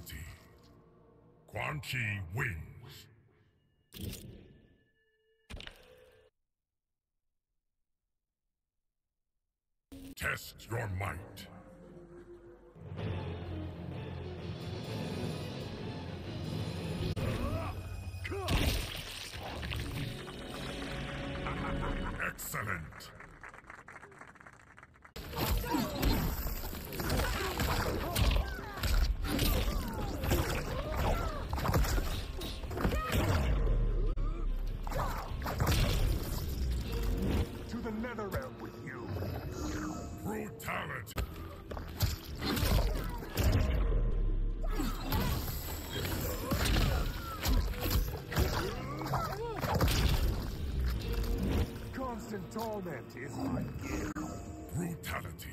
Brutality. Quan Chi wins. Test your might. Excellent. To the nether realm with you. Brutality. Constant torment is my gift. Brutality.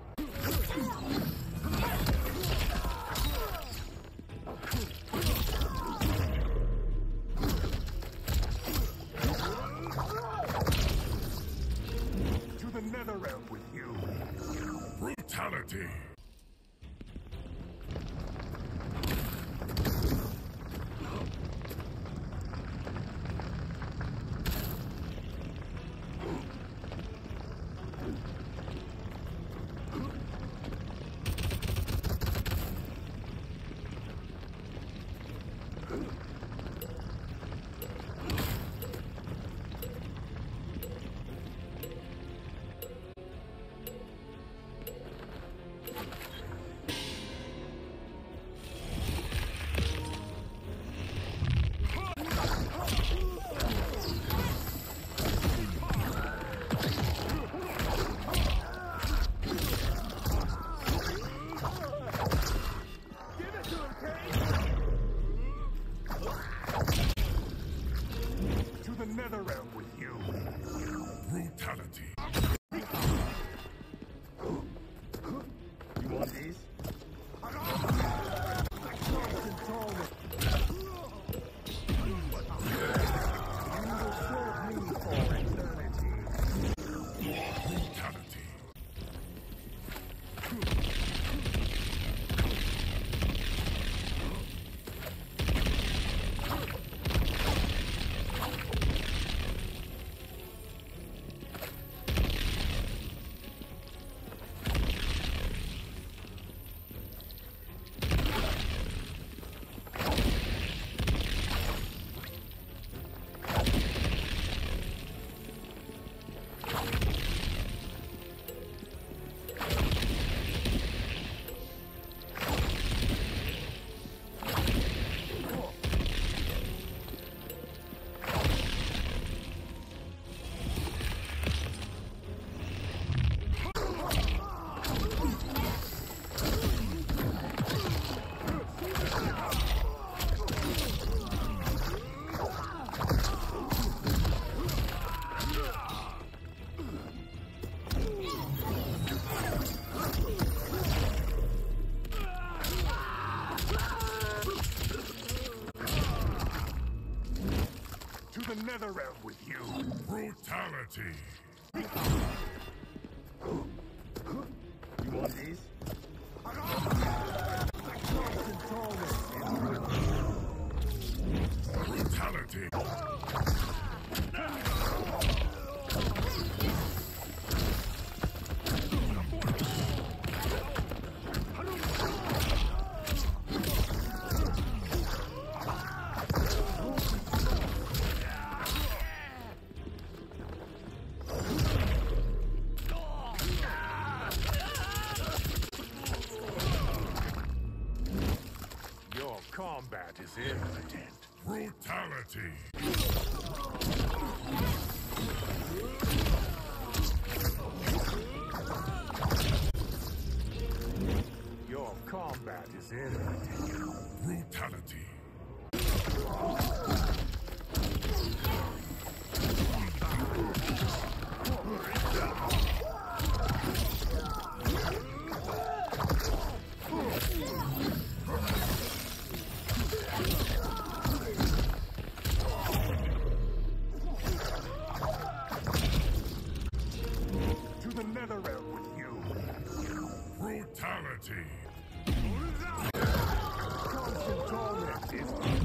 To the nether realm with you. Brutality. To the nether realm with you. Brutality. You want these? Constant torment. You will serve me for eternity. Brutality. To the nether realm with you. Brutality. You want these? Constant torment. Brutality. Your combat is impotent. Brutality. Your combat is impotent. Brutality. To the nether realm with you. Brutality. Constant torment is